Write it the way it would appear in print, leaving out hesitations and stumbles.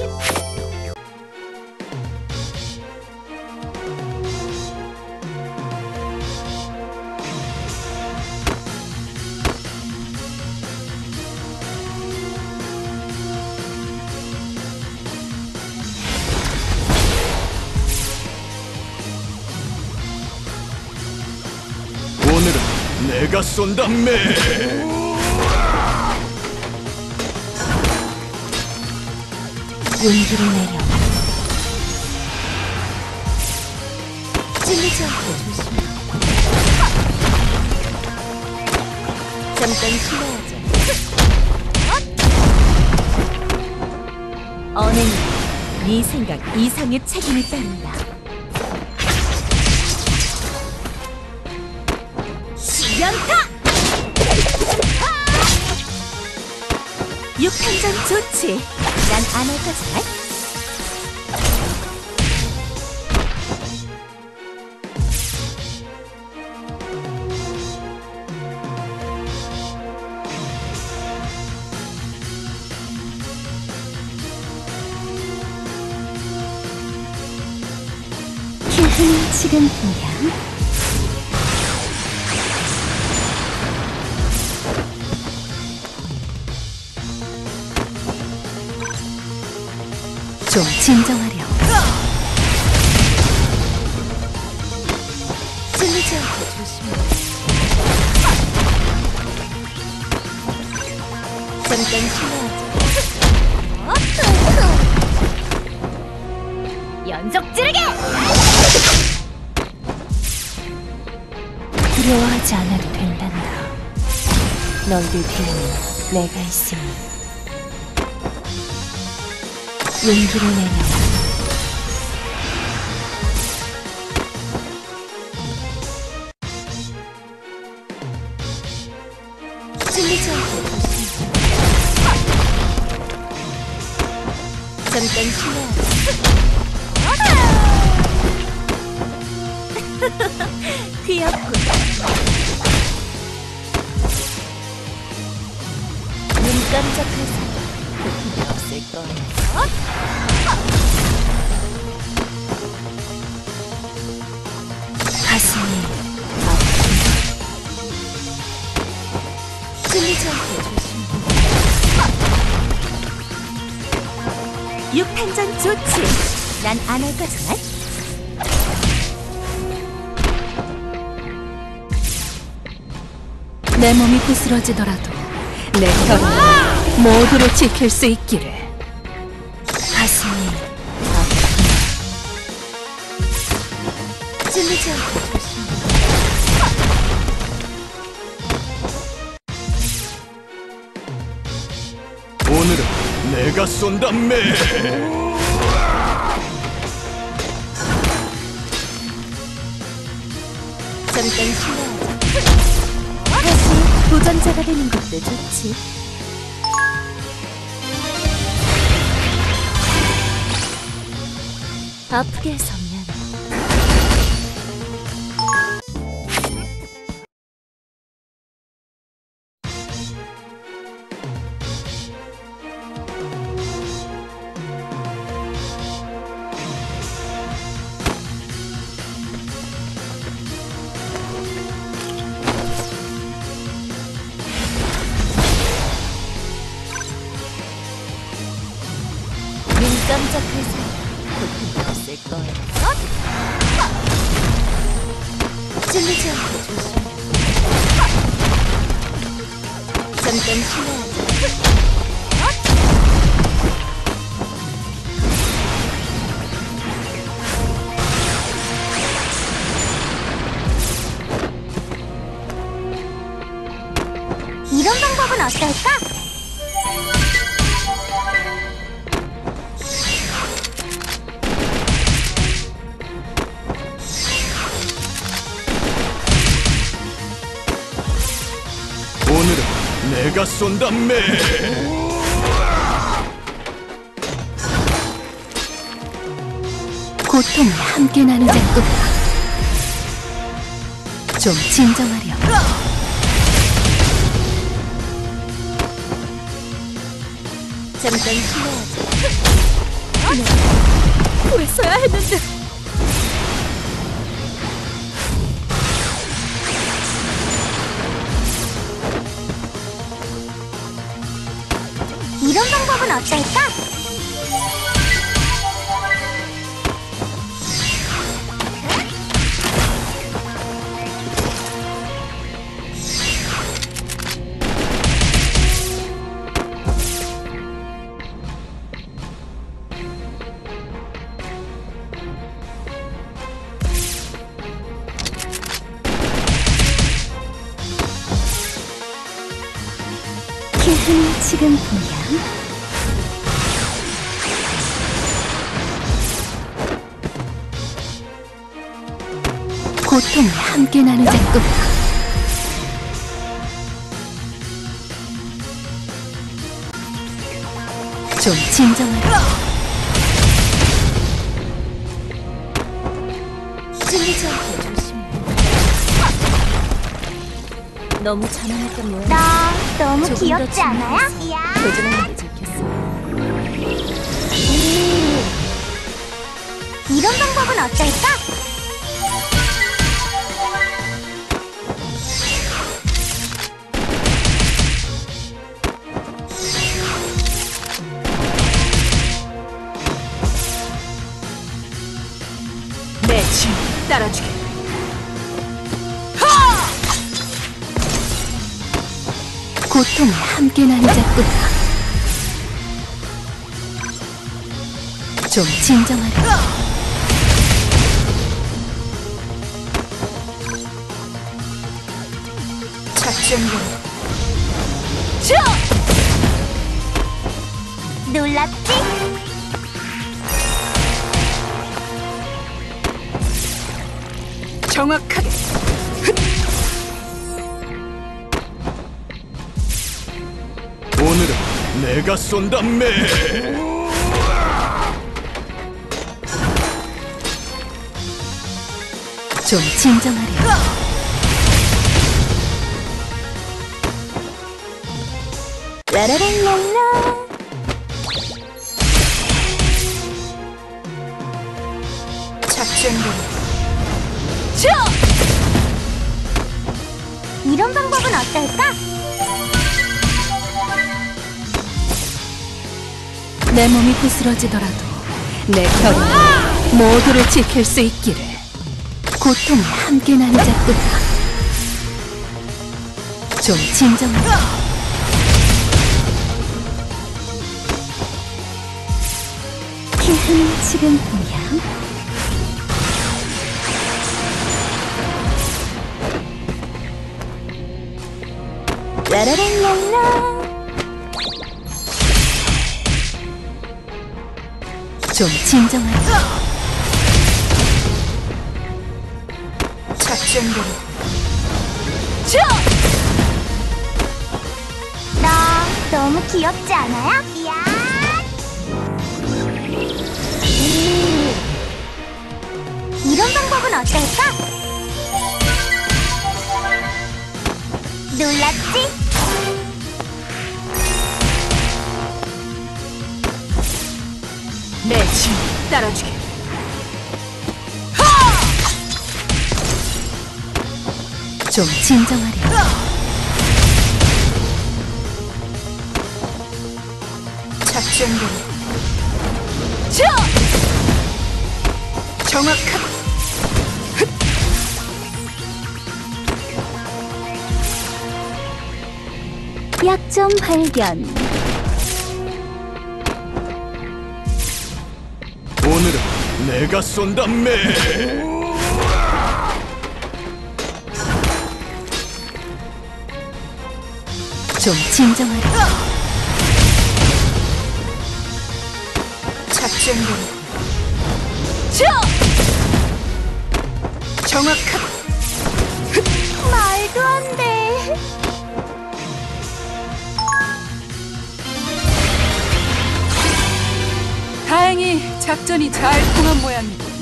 오늘은 내가 쏜다 매. 용기를 내려. 찔리지 않게 조심해. 잠깐 쉬어야죠. 언행은 네 생각 이상의 책임이 따른다. 연타! 육탄전 좋지. 난 안 할 거잖아. 지금 보면 좀 진정하렴. 찔리지 않게 조심해. 잠깐 쉬어야지. 연속 찌르기! 두려워하지 않아도 된단다. 너희들 뒤에는 내가 있으니. 용기를 내려. 찔리지 않게 조심해. 잠깐 쉬어야지. 귀엽군. 눈 깜짝할 사이 없을 거야. 가슴이 아프다. 찔리지 않게 조심해. 육탄전 좋지. 난 안 할 거잖아. 내 몸이 부스러지더라도 내 혈은 모두를 지킬 수 있기를. 가슴이 아프구나. 찔리지 않게 조심해. 오늘은 내가 쏜다 매. 잠깐 쉬어야지. 다시 도전자가 되는 것도 좋지. 아프게 해서 미안해. 눈 깜짝할 사이 고통이 없을 거야. 찔리지 않게 조심해. 잠깐 쉬어야지. 이런 방법은 어떨까? 오늘은 내가 쏜다 매. 고통을 함께 나누자꾸나. 좀 진정하렴. 잠깐 쉬어야지. 불에 써야 했는데. 이런 방법은 어떨까? 지금 보면 고통을 함께 나누자꾸나. 좀 진정하라. 찔리지 않게 조심해. 너무 자만했던 모양. 나 너무 조금 더 귀엽지 않아요? 이야. 도전하는 게 좋겠어. 이런 방법은 어떨까? 내 짐 따라주게. 고통을 함께 나누자꾸나. 좀 진정하라. 작전대로. 놀랍지? 정확하게. 오늘은 내가 쏜다 매. 좀 진정하려. 라라랄랄라. 작전대로. 이런 방법은 어떨까? 내 몸이 부스러지더라도 내 결은 모두를 지킬 수 있기를. 고통을 함께 나누자꾸나. 좀 진정하라. 지금 보면 라라랄랄라. 좀 진정하라. 작전대로. 나 너무 귀엽지 않아요? 이야. 이런 방법은 어떨까? 놀랍지? 내 짐 따라주게. 좀 진정하려. 작전대로. 정확하게. 약점 발견. 오늘은 내가 쏜다 매. 좀 진정하려. 작전대로. 정확하게. 말도 안 돼. 다행히 작전이 잘 통한 모양이고.